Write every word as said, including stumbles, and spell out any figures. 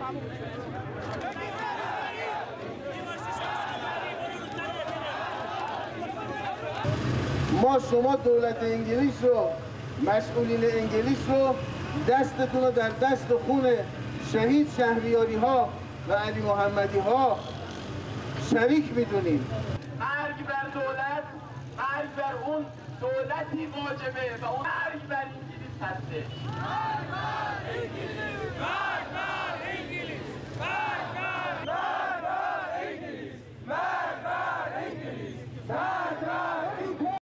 ما شما دولت انگلیس رو، مسئولین انگلیس رو دستتون رو در دست خون شهید شهریاری ها و علی محمدی ها شریک میدونیم. مرگ بر دولت، مرگ بر اون دولتی واجبه و اون مرگ بر انگلیس هستش.